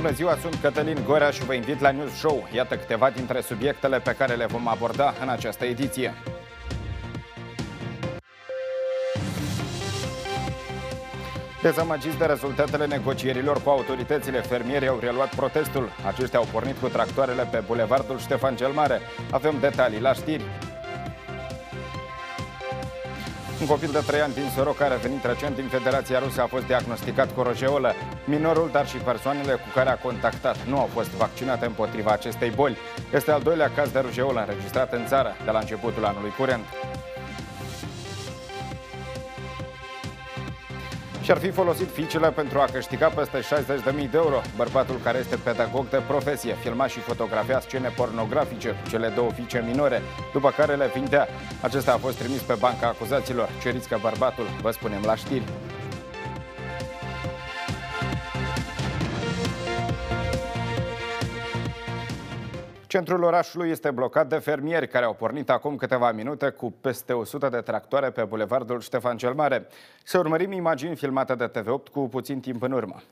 Bună ziua, sunt Cătălin Gorea și vă invit la News Show. Iată câteva dintre subiectele pe care le vom aborda în această ediție. Dezamăgiți de rezultatele negocierilor cu autoritățile, fermierii au reluat protestul. Aceștia au pornit cu tractoarele pe bulevardul Ștefan cel Mare. Avem detalii la știri. Un copil de 3 ani din Soroc, care a venit recent din Federația Rusă, a fost diagnosticat cu rojeolă. Minorul, dar și persoanele cu care a contactat nu au fost vaccinate împotriva acestei boli. Este al doilea caz de rojeolă înregistrat în țară de la începutul anului curent. Și-ar fi folosit fiicele pentru a câștiga peste 60.000 de euro. Bărbatul, care este pedagog de profesie, filma și fotografia scene pornografice cu cele două fiice minore, după care le vindea. Acesta a fost trimis pe banca acuzaților. Ceriți bărbatul, vă spunem la știri. Centrul orașului este blocat de fermieri care au pornit acum câteva minute cu peste 100 de tractoare pe bulevardul Ștefan cel Mare. Să urmărim imagini filmate de TV8 cu puțin timp în urmă.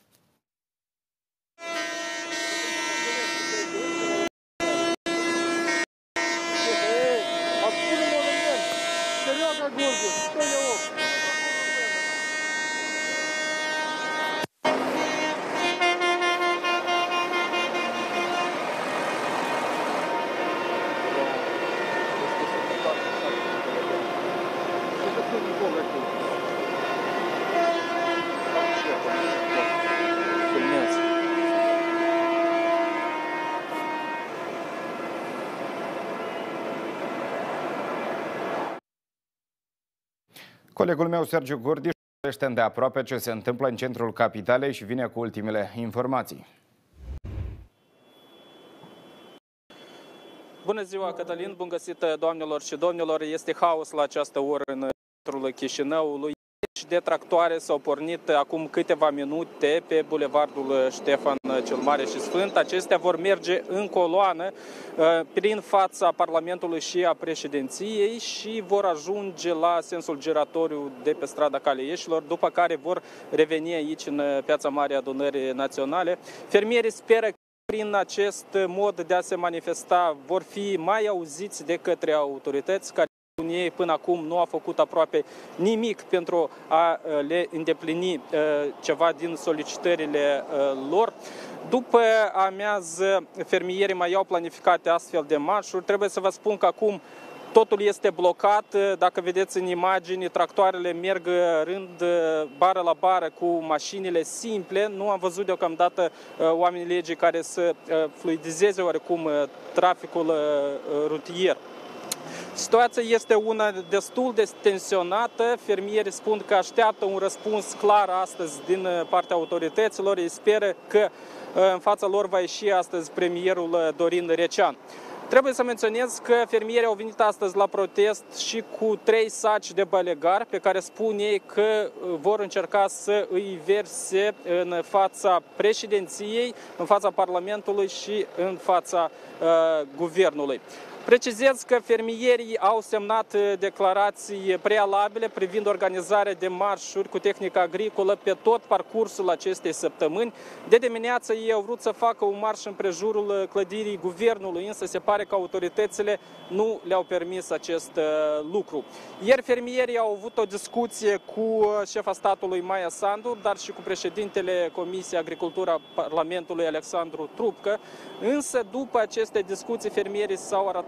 Colegul meu, Sergiu Gurdiș, știe îndeaproape ce se întâmplă în centrul capitalei și vine cu ultimele informații. Bună ziua, Cătălin! Bun găsit, doamnelor și domnilor! Este haos la această oră în centrul Chișinăului. De tractoare s-au pornit acum câteva minute pe bulevardul Ștefan cel Mare și Sfânt. Acestea vor merge în coloană prin fața Parlamentului și a președinției și vor ajunge la sensul giratoriu de pe strada Calea Ieșilor, după care vor reveni aici în Piața Mare Adunării Naționale. Fermierii speră că prin acest mod de a se manifesta vor fi mai auziți de către autorități, care ei până acum nu a făcut aproape nimic pentru a le îndeplini ceva din solicitările lor. După amiază, fermierii mai au planificate astfel de marșuri. Trebuie să vă spun că acum totul este blocat. Dacă vedeți în imagini, tractoarele merg rând bară la bară cu mașinile simple. Nu am văzut deocamdată oamenii legii care să fluidizeze oarecum traficul rutier. Situația este una destul de tensionată. Fermierii spun că așteaptă un răspuns clar astăzi din partea autorităților. Ei speră că în fața lor va ieși astăzi premierul Dorin Recean. Trebuie să menționez că fermierii au venit astăzi la protest și cu 3 saci de balegar pe care spun ei că vor încerca să îi verse în fața președinției, în fața Parlamentului și în fața guvernului. Precizez că fermierii au semnat declarații prealabile privind organizarea de marșuri cu tehnică agricolă pe tot parcursul acestei săptămâni. De dimineață ei au vrut să facă un marș în prejurul clădirii guvernului, însă se pare că autoritățile nu le-au permis acest lucru. Ieri fermierii au avut o discuție cu șefa statului Maia Sandu, dar și cu președintele Comisiei Agricultură Parlamentului Alexandru Trupcă, însă după aceste discuții fermierii s-au arătat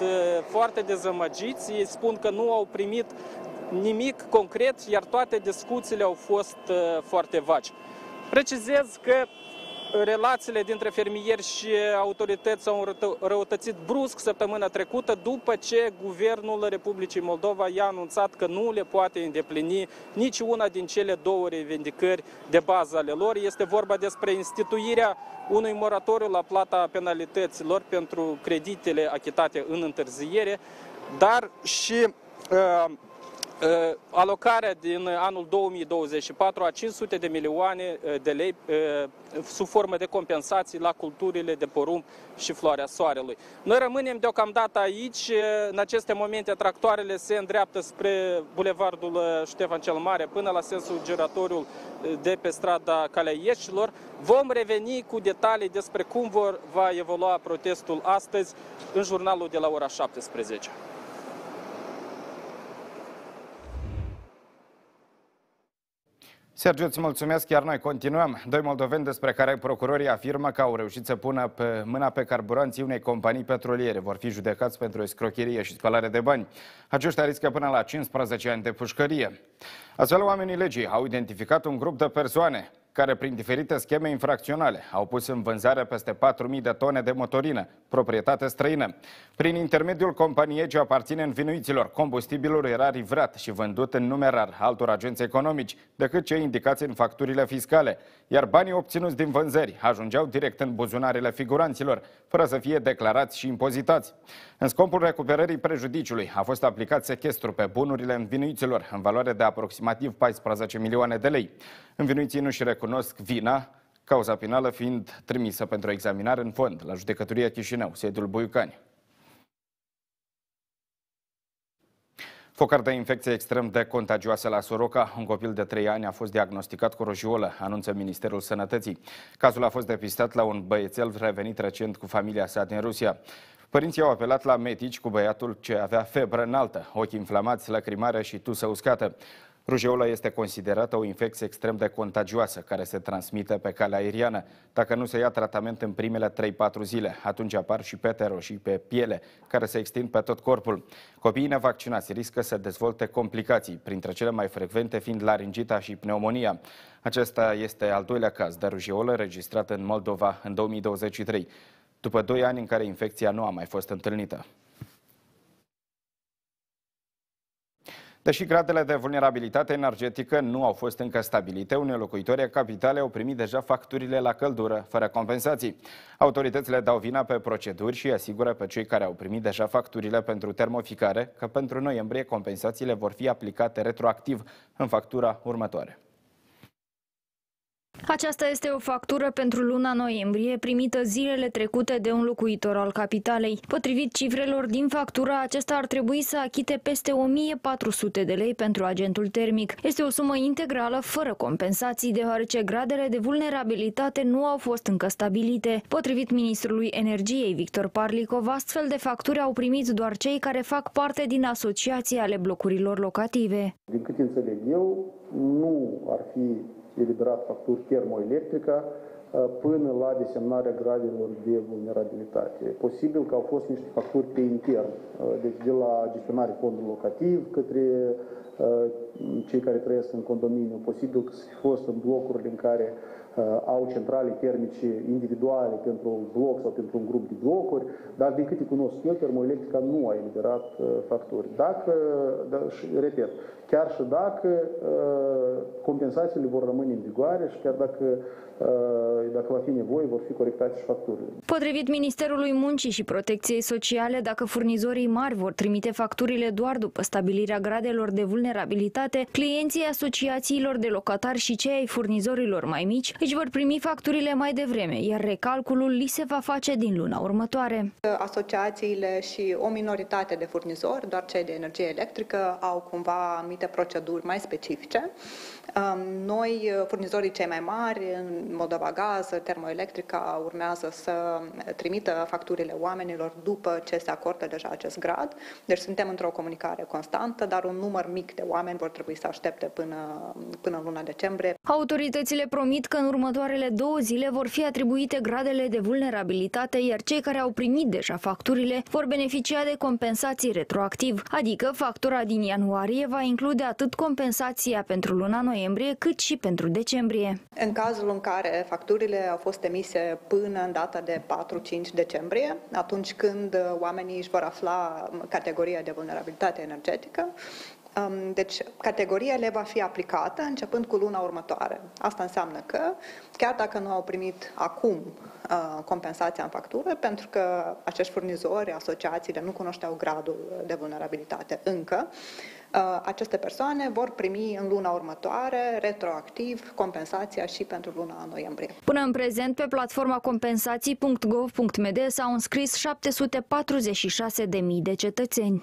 foarte dezamăgiți. Ei spun că nu au primit nimic concret, iar toate discuțiile au fost foarte vagi. Precizez că relațiile dintre fermieri și autorități s-au răutățit brusc săptămâna trecută, după ce Guvernul Republicii Moldova i-a anunțat că nu le poate îndeplini nici una din cele două revendicări de bază ale lor. Este vorba despre instituirea unui moratoriu la plata penalităților pentru creditele achitate în întârziere, dar și alocarea din anul 2024 a 500 de milioane de lei sub formă de compensații la culturile de porumb și floarea soarelui. Noi rămânem deocamdată aici. În aceste momente tractoarele se îndreaptă spre bulevardul Ștefan cel Mare până la sensul giratoriul de pe strada Calea Ieșilor. Vom reveni cu detalii despre cum va evolua protestul astăzi în jurnalul de la ora 17. Sergiu, îți mulțumesc, iar noi continuăm. Doi moldoveni despre care procurorii afirmă că au reușit să pună mâna pe carburanții unei companii petroliere vor fi judecați pentru escrocherie și spălare de bani. Aceștia riscă până la 15 ani de pușcărie. Astfel, oamenii legii au identificat un grup de persoane care, prin diferite scheme infracționale, au pus în vânzare peste 4.000 de tone de motorină, proprietate străină. Prin intermediul companiei ce aparține învinuiților, combustibilul era livrat și vândut în numerar altor agenți economici decât cei indicați în facturile fiscale, iar banii obținuți din vânzări ajungeau direct în buzunarele figuranților, fără să fie declarați și impozitați. În scopul recuperării prejudiciului a fost aplicat sechestru pe bunurile învinuiților în valoare de aproximativ 14 milioane de lei. Învinuiții nu-și recunosc vina, cauza penală fiind trimisă pentru examinare în fond la Judecătoria Chișinău, sediul Buiucani. Focar de infecție extrem de contagioasă la Soroca. Un copil de 3 ani a fost diagnosticat cu rojiolă, anunță Ministerul Sănătății. Cazul a fost depistat la un băiețel revenit recent cu familia sa din Rusia. Părinții au apelat la medici cu băiatul ce avea febră înaltă, ochi inflamați, lăcrimare și tusă uscată. Rujeola este considerată o infecție extrem de contagioasă, care se transmite pe calea aeriană. Dacă nu se ia tratament în primele 3-4 zile, atunci apar și pete roșii pe piele, care se extind pe tot corpul. Copiii nevaccinați riscă să dezvolte complicații, printre cele mai frecvente fiind laringita și pneumonia. Acesta este al doilea caz de rujeolă registrat în Moldova în 2023, după 2 ani în care infecția nu a mai fost întâlnită. Deși gradele de vulnerabilitate energetică nu au fost încă stabilite, unii locuitori ai capitalei au primit deja facturile la căldură, fără compensații. Autoritățile dau vina pe proceduri și asigură pe cei care au primit deja facturile pentru termoficare că pentru noiembrie compensațiile vor fi aplicate retroactiv în factura următoare. Aceasta este o factură pentru luna noiembrie, primită zilele trecute de un locuitor al capitalei. Potrivit cifrelor din factură, acesta ar trebui să achite peste 1400 de lei pentru agentul termic. Este o sumă integrală, fără compensații, deoarece gradele de vulnerabilitate nu au fost încă stabilite. Potrivit ministrului Energiei, Victor Parlicov, astfel de facturi au primit doar cei care fac parte din asociații ale blocurilor locative. Din câte înțeleg eu, nu ar fi eliberat facturi termoelectrică până la desemnarea gradelor de vulnerabilitate. Posibil că au fost niște facturi pe intern, deci de la gestionarea fondului locativ către cei care trăiesc în condominiu. Posibil că să fi fost în blocurile în care au centrale termice individuale pentru un bloc sau pentru un grup de blocuri, dar din câte cunosc eu, termoelectrica nu a eliberat facturi. Repet, chiar și dacă compensațiile vor rămâne în vigoare și chiar dacă va fi nevoie, vor fi corectate și facturile. Potrivit Ministerului Muncii și Protecției Sociale, dacă furnizorii mari vor trimite facturile doar după stabilirea gradelor de vulnerabilitate, clienții asociațiilor de locatari și cei ai furnizorilor mai mici își vor primi facturile mai devreme, iar recalculul li se va face din luna următoare. Asociațiile și o minoritate de furnizori, doar cei de energie electrică, au cumva anumite proceduri mai specifice. Noi, furnizorii cei mai mari, în Moldova Gaz, Termoelectrica, urmează să trimită facturile oamenilor după ce se acordă deja acest grad. Deci suntem într-o comunicare constantă, dar un număr mic de oameni vor trebui să aștepte până în luna decembrie. Autoritățile promit că în următoarele 2 zile vor fi atribuite gradele de vulnerabilitate, iar cei care au primit deja facturile vor beneficia de compensații retroactiv, adică factura din ianuarie va include atât compensația pentru luna noiembrie, cât și pentru decembrie. În cazul în care facturile au fost emise până în data de 4-5 decembrie, atunci când oamenii își vor afla categoria de vulnerabilitate energetică, Deci, categoria le va fi aplicată începând cu luna următoare. Asta înseamnă că, chiar dacă nu au primit acum compensația în factură, pentru că acești furnizori, asociațiile, nu cunoșteau gradul de vulnerabilitate încă, aceste persoane vor primi în luna următoare, retroactiv, compensația și pentru luna noiembrie. Până în prezent, pe platforma compensații.gov.md s-au înscris 746.000 de cetățeni.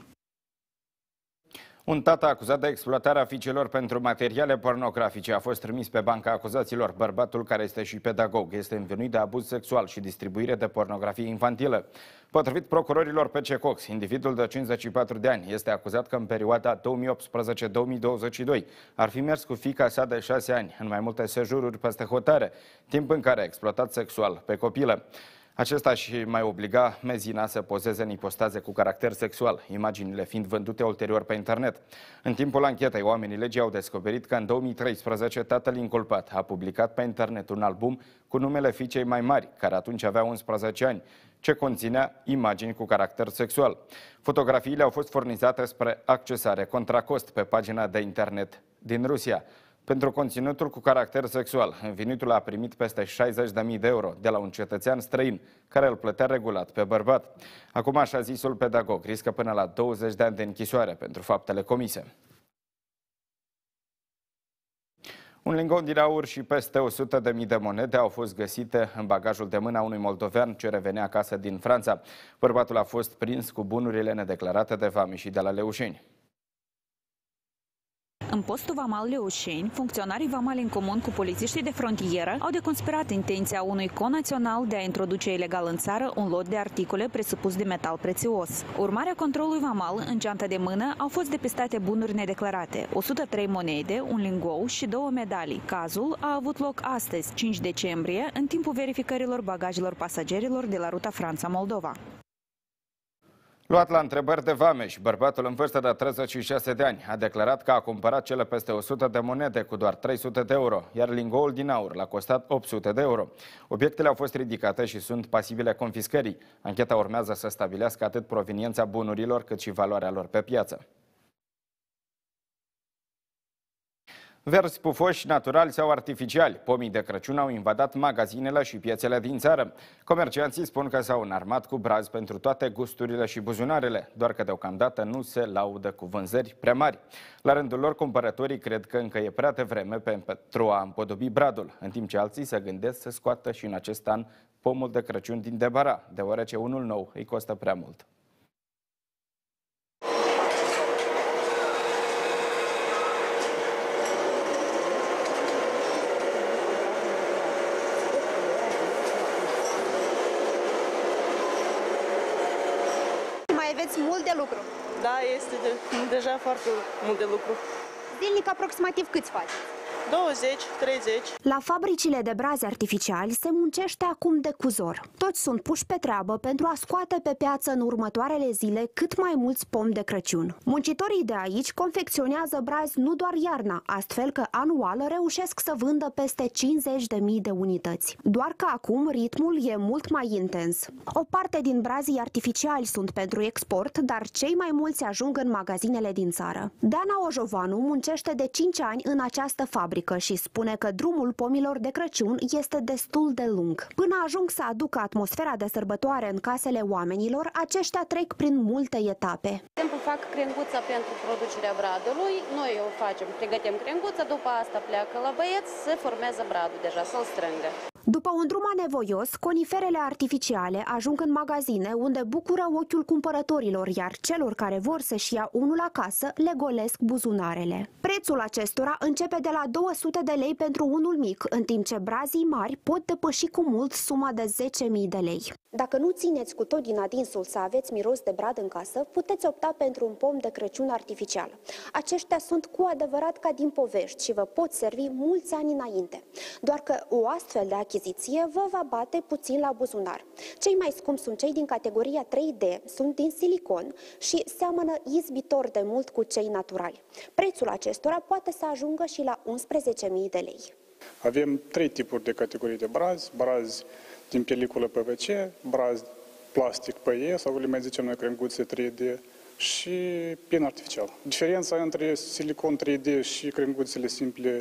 Un tată acuzat de exploatarea fiicelor pentru materiale pornografice a fost trimis pe banca acuzaților. Bărbatul, care este și pedagog, este învinuit de abuz sexual și distribuire de pornografie infantilă. Potrivit procurorilor PC Cox, individul de 54 de ani este acuzat că în perioada 2018-2022 ar fi mers cu fiica sa de 6 ani în mai multe sejururi peste hotare, timp în care a exploatat sexual pe copilă. Acesta și mai obliga mezina să pozeze în ipostaze cu caracter sexual, imaginile fiind vândute ulterior pe internet. În timpul anchetei, oamenii legii au descoperit că în 2013 tatăl inculpat a publicat pe internet un album cu numele fiicei mai mari, care atunci avea 11 ani, ce conținea imagini cu caracter sexual. Fotografiile au fost furnizate spre accesare contra cost pe pagina de internet din Rusia. Pentru conținutul cu caracter sexual, învinuitul a primit peste 60.000 de euro de la un cetățean străin, care îl plătea regulat pe bărbat. Acum, așa zisul pedagog riscă până la 20 de ani de închisoare pentru faptele comise. Un lingon din aur și peste 100.000 de monede au fost găsite în bagajul de mână a unui moldovean ce revenea acasă din Franța. Bărbatul a fost prins cu bunurile nedeclarate de vame și de la Leușeni. În postul vamal Leușeni, funcționarii vamali în comun cu polițiștii de frontieră au deconspirat intenția unui conațional de a introduce ilegal în țară un lot de articole presupus de metal prețios. Urmarea controlului vamal, în geanta de mână, au fost depistate bunuri nedeclarate, 103 monede, un lingou și 2 medalii. Cazul a avut loc astăzi, 5 decembrie, în timpul verificărilor bagajelor pasagerilor de la ruta Franța-Moldova. Luat la întrebări de vameș, bărbatul în vârstă de 36 de ani a declarat că a cumpărat cele peste 100 de monede cu doar 300 de euro, iar lingoul din aur l-a costat 800 de euro. Obiectele au fost ridicate și sunt pasibile confiscării. Ancheta urmează să stabilească atât proveniența bunurilor cât și valoarea lor pe piață. Verzi, pufoși, naturali sau artificiali, pomii de Crăciun au invadat magazinele și piețele din țară. Comercianții spun că s-au înarmat cu brazi pentru toate gusturile și buzunarele, doar că deocamdată nu se laudă cu vânzări prea mari. La rândul lor, cumpărătorii cred că încă e prea devreme pentru a împodobi bradul, în timp ce alții se gândesc să scoată și în acest an pomul de Crăciun din debara, deoarece unul nou îi costă prea mult. Aveți mult de lucru? Da, este deja foarte mult de lucru. Zilnic aproximativ câți faci? 20, 30. La fabricile de brazi artificiali se muncește acum de cuzor. Toți sunt puși pe treabă pentru a scoate pe piață în următoarele zile cât mai mulți pomi de Crăciun. Muncitorii de aici confecționează brazi nu doar iarna, astfel că anual reușesc să vândă peste 50.000 de unități. Doar că acum ritmul e mult mai intens. O parte din brazii artificiali sunt pentru export, dar cei mai mulți ajung în magazinele din țară. Dana Ojovanu muncește de 5 ani în această fabrică și spune că drumul pomilor de Crăciun este destul de lung. Până ajung să aducă atmosfera de sărbătoare în casele oamenilor, aceștia trec prin multe etape. De exemplu, fac crenguța pentru producerea bradului, noi o facem, pregătim crenguța, după asta pleacă la băieți, se formează bradul deja, să-l strângă. După un drum anevoios, coniferele artificiale ajung în magazine unde bucură ochiul cumpărătorilor, iar celor care vor să-și ia unul acasă le golesc buzunarele. Prețul acestora începe de la 200 de lei pentru unul mic, în timp ce brazii mari pot depăși cu mult suma de 10.000 de lei. Dacă nu țineți cu tot din adinsul să aveți miros de brad în casă, puteți opta pentru un pom de Crăciun artificial. Aceștia sunt cu adevărat ca din povești și vă pot servi mulți ani înainte. Doar că o astfel de achiziție vă va bate puțin la buzunar. Cei mai scumpi sunt cei din categoria 3D, sunt din silicon și seamănă izbitor de mult cu cei naturali. Prețul acestora poate să ajungă și la 11.000 de lei. Avem 3 tipuri de categorii de brazi: brazi din peliculă PVC, brazi plastic PE, sau le mai zicem noi crenguțe 3D, și pin artificial. Diferența între silicon 3D și crenguțele simple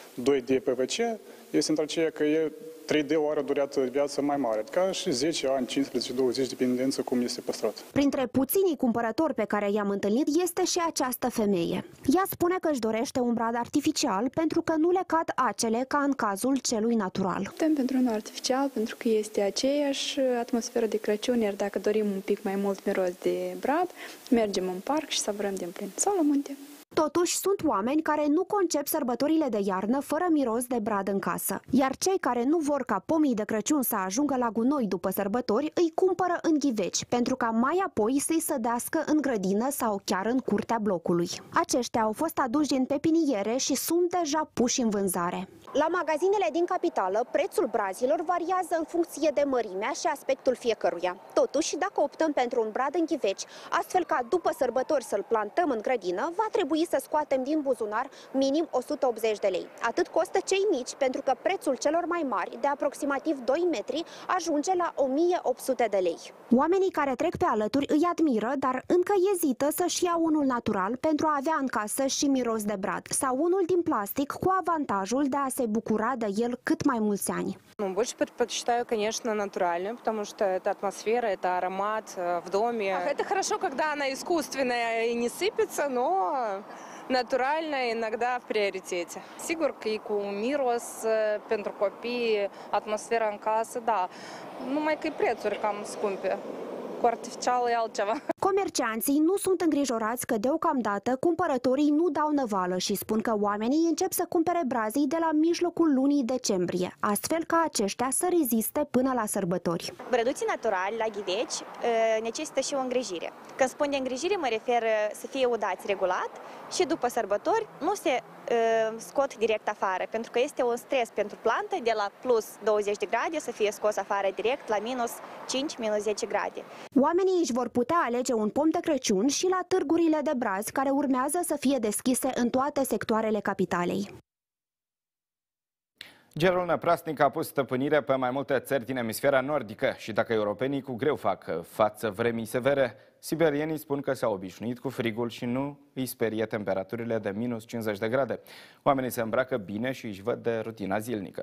2D PVC este între aceea că 3D are o durată de viață mai mare, ca și 10 ani, 15, 20, dependență cum este păstrat. Printre puținii cumpărători pe care i-am întâlnit este și această femeie. Ea spune că își dorește un brad artificial pentru că nu le cad acele ca în cazul celui natural. Optăm pentru unul artificial pentru că este aceeași atmosferă de Crăciun, iar dacă dorim un pic mai mult miros de brad, mergem în parc și savurăm din plin sau la munte. Totuși, sunt oameni care nu concep sărbătorile de iarnă fără miros de brad în casă. Iar cei care nu vor ca pomii de Crăciun să ajungă la gunoi după sărbători, îi cumpără în ghiveci, pentru ca mai apoi să-i sădească în grădină sau chiar în curtea blocului. Aceștia au fost aduși din pepiniere și sunt deja puși în vânzare. La magazinele din capitală, prețul brazilor variază în funcție de mărimea și aspectul fiecăruia. Totuși, dacă optăm pentru un brad în ghiveci, astfel ca după sărbători să-l plantăm în grădină, va trebui să scoatem din buzunar minim 180 de lei. Atât costă cei mici, pentru că prețul celor mai mari, de aproximativ 2 metri, ajunge la 1800 de lei. Oamenii care trec pe alături îi admiră, dar încă ezită să-și ia unul natural pentru a avea în casă și miros de brad, sau unul din plastic cu avantajul de a se bucura de el cât mai mulți ani. Больше предпочитаю, конечно, натуральную, потому что это атмосфера, это аромат в доме. Это хорошо, когда она искусственная и не сыпется, но натуральная иногда в приоритете. Sigur că e cu miros pentru copii, atmosfera în casă, da. Numai că e prețuri cam scumpe. Cu artificial e altceva. Comercianții nu sunt îngrijorați că deocamdată cumpărătorii nu dau năvală și spun că oamenii încep să cumpere brazii de la mijlocul lunii decembrie, astfel ca aceștia să reziste până la sărbători. Brăduții naturali la ghiveci necesită și o îngrijire. Când spun de îngrijire, mă refer să fie udați regulat și după sărbători nu se scot direct afară, pentru că este un stres pentru plantă de la plus 20 de grade să fie scos afară direct la minus 5, minus 10 grade. Oamenii își vor putea alege un pom de Crăciun și la târgurile de brazi care urmează să fie deschise în toate sectoarele capitalei. Gerul năprasnic a pus stăpânire pe mai multe țări din emisfera nordică și dacă europenii cu greu fac față vremii severe, siberienii spun că s-au obișnuit cu frigul și nu îi sperie temperaturile de minus 50 de grade. Oamenii se îmbracă bine și își văd de rutina zilnică.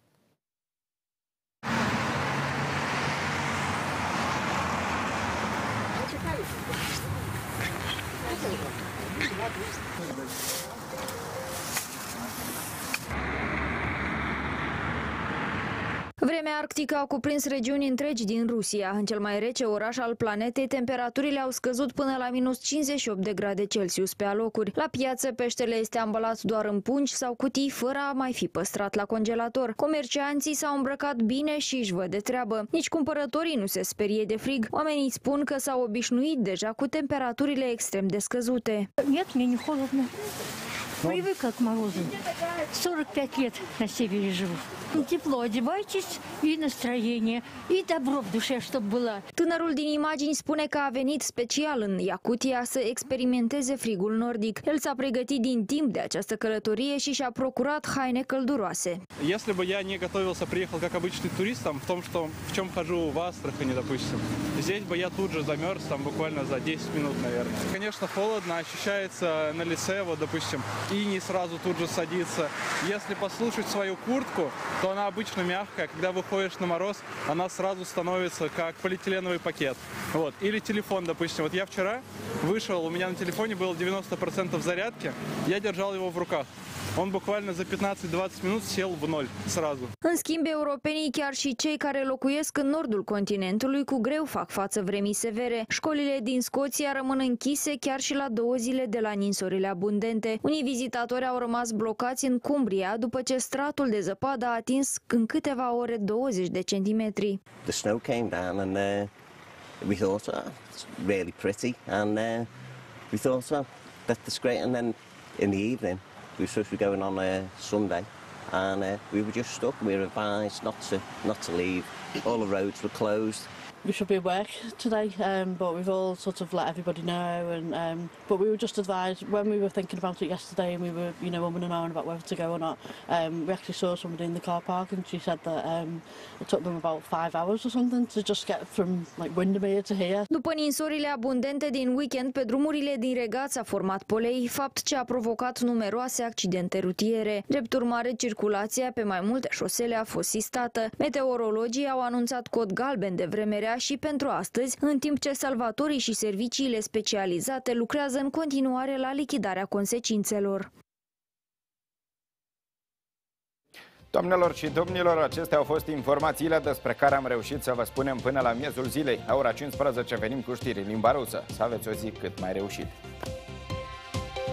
Vremea arctică a cuprins regiuni întregi din Rusia. În cel mai rece oraș al planetei, temperaturile au scăzut până la minus 58 de grade Celsius pe alocuri. La piață, peștele este ambalat doar în pungi sau cutii, fără a mai fi păstrat la congelator. Comercianții s-au îmbrăcat bine și își văd de treabă. Nici cumpărătorii nu se sperie de frig. Oamenii spun că s-au obișnuit deja cu temperaturile extrem de scăzute. Привыкла к морозу. 45 лет на севере живу. Тепло одевайтесь и настроение, и добро в душе, чтобы было. Tânărul din imagini spune că a venit special în Iacutia să experimenteze frigul nordic. El s-a pregătit din timp de această călătorie și și-a procurat haine călduroase. Если бы я не готовился, приехал как обычный турист, там, в чем хожу в Астрахани, допустим, здесь бы я тут же замерз, там, буквально за 10 минут, наверное. Конечно, холодно, ощущается на лице, вот, допустим, иней сразу тут же садится. Если послушать свою куртку, то она обычно мягкая. Когда выходишь на мороз, она сразу становится как полиэтиленовый пакет. Вот. Или телефон, допустим. Вот я вчера вышел, у меня на телефоне было 90% зарядки, я держал его в руках. Он буквально за 15-20 minute сел в ноль сразу. În schimb, europenii, chiar și cei care locuiesc în nordul continentului, cu greu fac față vremii severe. Școlile din Scoția rămân închise chiar și la 2 zile de la ninsorile abundente. Unii vizitatori au rămas blocați în Cumbria după ce stratul de zăpadă a atins în câteva ore 20 de centimetri. The snow came down and we thought, it's really pretty, and we thought, that's great. And then in the evening, we were supposed to be going on a Sunday, and we were just stuck. We were advised not to leave. All the roads were closed. we should be at work today, but we've all sort of let everybody know. And but we were just advised when we were thinking about it yesterday, and we were, umming and ahhing about whether to go or not. We actually saw somebody in the car park, and she said that it took them about 5 hours or something to just get from like Windermere to here. După ninsorile abundente din weekend pe drumurile din Regat s-a format polei, fapt ce a provocat numeroase accidente rutiere. Drept urmare, circulația pe mai multe șosele a fost sistată. Meteorologii au anunțat cod galben de vreme rea și pentru astăzi, în timp ce salvatorii și serviciile specializate lucrează în continuare la lichidarea consecințelor. Doamnelor și domnilor, acestea au fost informațiile despre care am reușit să vă spunem până la miezul zilei. La ora 15 venim cu știri în limba rusă. Să aveți o zi cât mai reușită.